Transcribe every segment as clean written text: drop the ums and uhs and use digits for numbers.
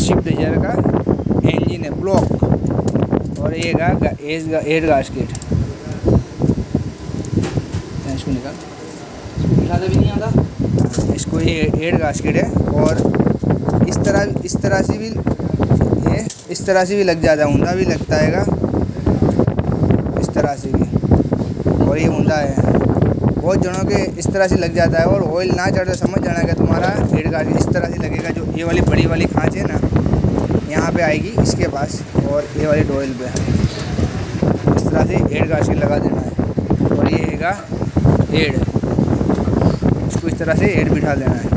Swift Dzire का engine है block, और ये एयर गास्केट। इसको निकाल, दिखाते भी नहीं आता। इसको ये एयर गास्केट है, और इस तरह से भी ये इस तरह से भी लग जाता है, ऊंधा भी लगता है इस तरह से भी, और ये ऊंधा है। बहुत जनों के इस तरह से लग जाता है, और ऑयल ना चढ़ते समझ जाना कि तुम्हारा एयर गास्केट इस तरह से लगेगा। जो ये वाली बड़ी वाली खाँच है ना, यहाँ पे आएगी इसके पास, और ये वाली डोइल पे इस तरह से एयर गास्केट लगा देना है। और ये हैगा एड, इसको इस तरह से एड बिठा देना है।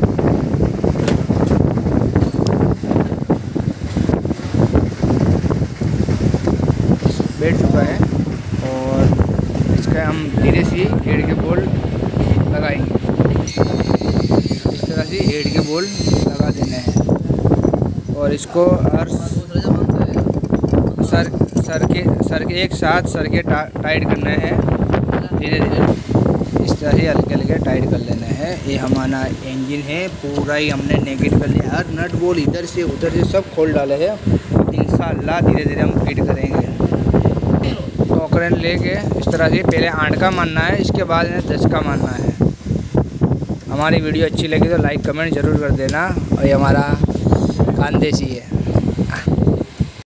बैठ चुका है, और इसका हम धीरे से एड के बोल्ट लगाएंगे। इस तरह से एड के बोल्ट लगा देने हैं, और इसको हर सर के एक साथ सर के टाइट करना है। धीरे धीरे इस तरह से हल्के हल्के टाइट कर लेना है। ये हमारा इंजन है, पूरा ही हमने नेगेट कर लिया। हर नट बोल्ट इधर से उधर से सब खोल डाले हैं। इंशाल्लाह धीरे धीरे हम फिट करेंगे। टोकरन लेके इस तरह से पहले 8 का मारना है, इसके बाद 10 का मारना है। हमारी वीडियो अच्छी लगी तो लाइक कमेंट ज़रूर कर देना, और ये हमारा खानदेशी है।